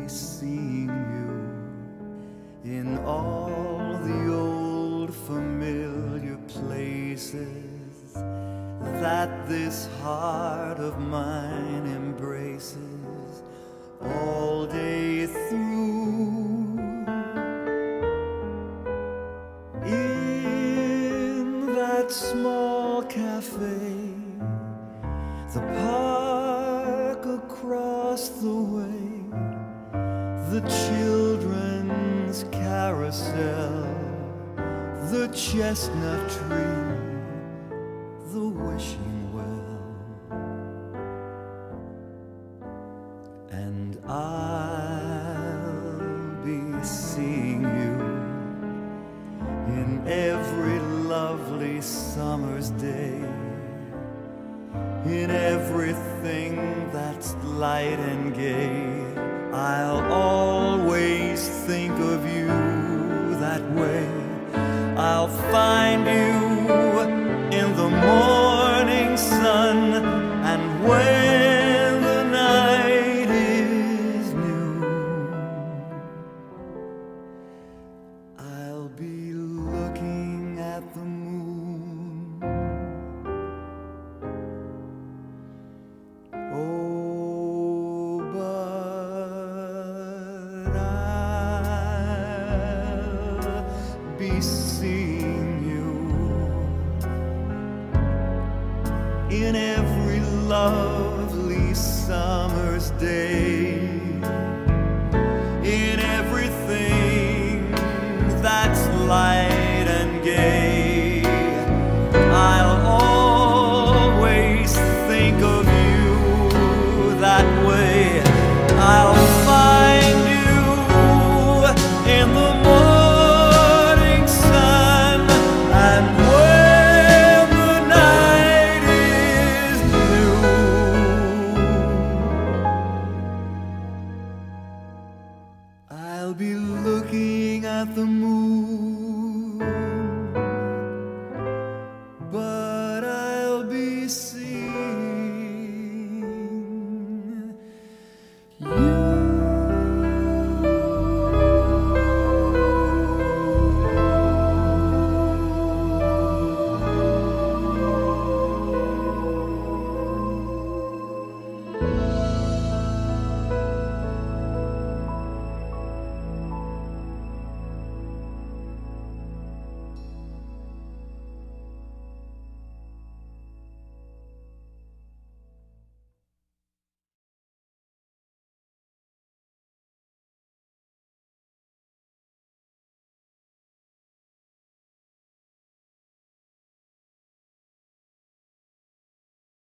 be seeing you in all the old familiar places that this heart of mine embraces all day through. In that small cafe, the park across the way, the children's carousel, the chestnut tree, the wishing well. And I'll be seeing you in every lovely summer's day, in everything that's light and gay. I'll always think of you that way. I'll find you in the morning sun, and when the night is new, I'll be looking at the moon. Oh, but I'll be seeing you in every lovely summer's day.